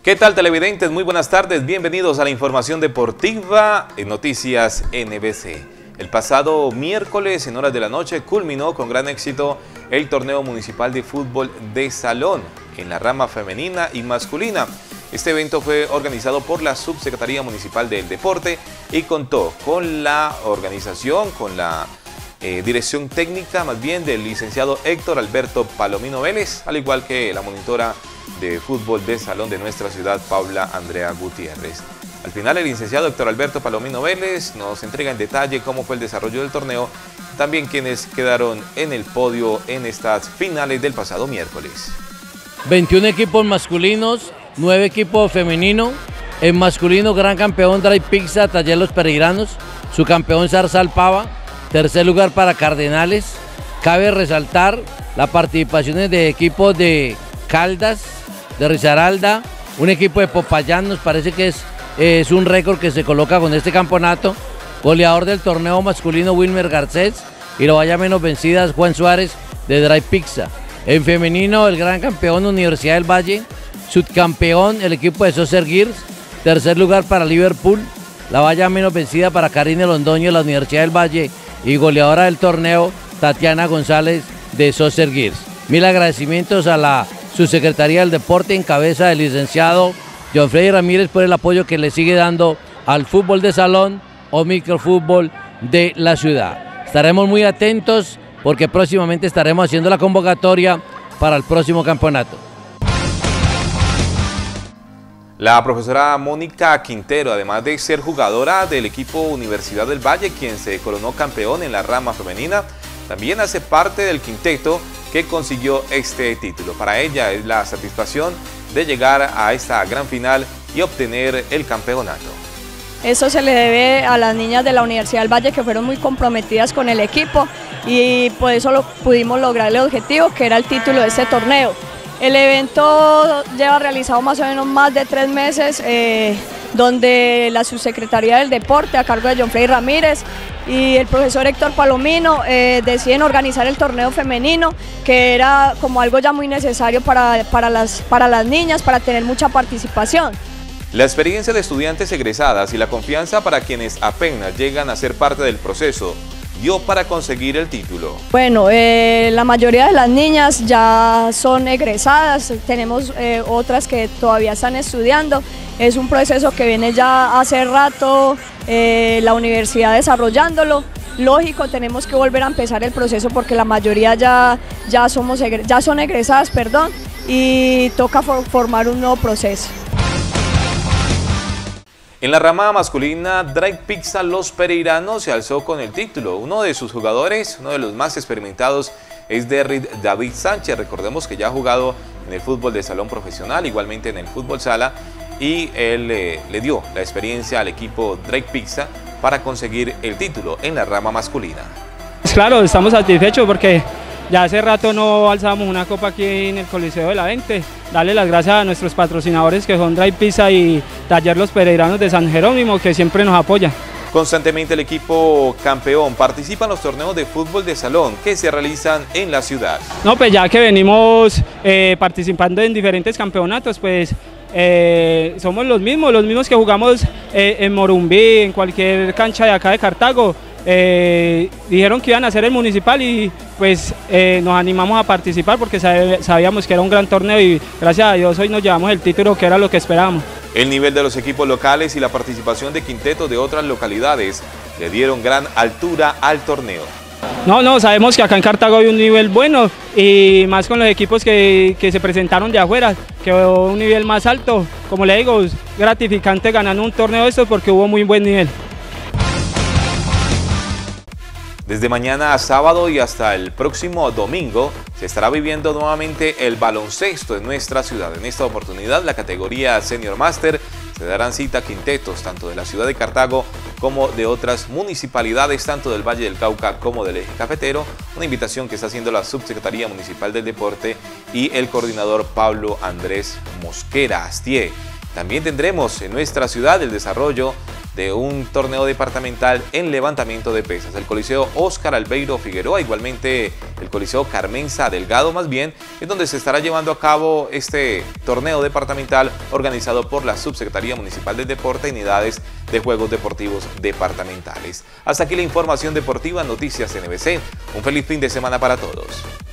¿Qué tal, televidentes? Muy buenas tardes, bienvenidos a la información deportiva en Noticias NBC. El pasado miércoles en horas de la noche culminó con gran éxito el torneo municipal de fútbol de salón en la rama femenina y masculina. Este evento fue organizado por la Subsecretaría Municipal del Deporte y contó con la organización, con la dirección técnica más bien del licenciado Héctor Alberto Palomino Vélez, al igual que la monitora de fútbol de salón de nuestra ciudad, Paula Andrea Gutiérrez. Al final, el licenciado Héctor Alberto Palomino Vélez nos entrega en detalle cómo fue el desarrollo del torneo, también quienes quedaron en el podio en estas finales del pasado miércoles. 21 equipos masculinos, 9 equipos femeninos. En masculino, gran campeón Dry Pizza Taller Los Pereiranos, su campeón Zarzal Pava, tercer lugar para Cardenales. Cabe resaltar las participaciones de equipos de Caldas, de Risaralda, un equipo de Popayán. Nos parece que es un récord que se coloca con este campeonato. Goleador del torneo masculino Wilmer Garcés y lo vaya menos vencidas Juan Suárez de Dry Pizza. En femenino, el gran campeón Universidad del Valle, subcampeón el equipo de Saucer Gears, tercer lugar para Liverpool, la valla menos vencida para Karine Londoño de la Universidad del Valle y goleadora del torneo Tatiana González de Saucer Gears. Mil agradecimientos a la Subsecretaría del Deporte en cabeza del licenciado John Freddy Ramírez por el apoyo que le sigue dando al fútbol de salón o microfútbol de la ciudad. Estaremos muy atentos porque próximamente estaremos haciendo la convocatoria para el próximo campeonato. La profesora Mónica Quintero, además de ser jugadora del equipo Universidad del Valle, quien se coronó campeón en la rama femenina, también hace parte del quinteto que consiguió este título. Para ella es la satisfacción de llegar a esta gran final y obtener el campeonato. Eso se le debe a las niñas de la Universidad del Valle, que fueron muy comprometidas con el equipo y por eso pudimos lograr el objetivo, que era el título de este torneo. El evento lleva realizado más o menos más de 3 meses, donde la Subsecretaría del Deporte, a cargo de John Freddy Ramírez, y el profesor Héctor Palomino deciden organizar el torneo femenino, que era como algo ya muy necesario para las niñas, para tener mucha participación. La experiencia de estudiantes egresadas y la confianza para quienes apenas llegan a ser parte del proceso dio para conseguir el título. Bueno, la mayoría de las niñas ya son egresadas, tenemos otras que todavía están estudiando. Es un proceso que viene ya hace rato la universidad desarrollándolo. Lógico, tenemos que volver a empezar el proceso porque la mayoría ya son egresadas, y toca formar un nuevo proceso. En la rama masculina, Dry Pizza Los Pereiranos se alzó con el título. Uno de sus jugadores, uno de los más experimentados, es David Sánchez. Recordemos que ya ha jugado en el fútbol de salón profesional, igualmente en el fútbol sala, y él le dio la experiencia al equipo Dry Pizza para conseguir el título en la rama masculina. Claro, estamos satisfechos porque ya hace rato no alzamos una copa aquí en el Coliseo de la 20. Darle las gracias a nuestros patrocinadores que son Dry Pizza y Taller Los Pereiranos de San Jerónimo, que siempre nos apoyan. Constantemente el equipo campeón participa en los torneos de fútbol de salón que se realizan en la ciudad. No, pues ya que venimos participando en diferentes campeonatos, pues somos los mismos que jugamos en Morumbí, en cualquier cancha de acá de Cartago. Dijeron que iban a hacer el municipal y pues nos animamos a participar porque sabíamos que era un gran torneo y gracias a Dios hoy nos llevamos el título, que era lo que esperábamos. El nivel de los equipos locales y la participación de quintetos de otras localidades le dieron gran altura al torneo. No, sabemos que acá en Cartago hay un nivel bueno y más con los equipos que se presentaron de afuera, que hubo un nivel más alto. Como le digo, es gratificante ganar un torneo de estos porque hubo muy buen nivel. Desde mañana a sábado y hasta el próximo domingo se estará viviendo nuevamente el baloncesto en nuestra ciudad. En esta oportunidad, la categoría Senior Master, se darán cita quintetos tanto de la ciudad de Cartago como de otras municipalidades, tanto del Valle del Cauca como del Eje Cafetero. Una invitación que está haciendo la Subsecretaría Municipal del Deporte y el coordinador Pablo Andrés Mosquera Astié. También tendremos en nuestra ciudad el desarrollo de un torneo departamental en levantamiento de pesas. El Coliseo Óscar Albeiro Figueroa, igualmente el Coliseo Carmenza Delgado más bien, es donde se estará llevando a cabo este torneo departamental organizado por la Subsecretaría Municipal del Deporte y unidades de Juegos Deportivos departamentales. Hasta aquí la información deportiva, Noticias NBC. Un feliz fin de semana para todos.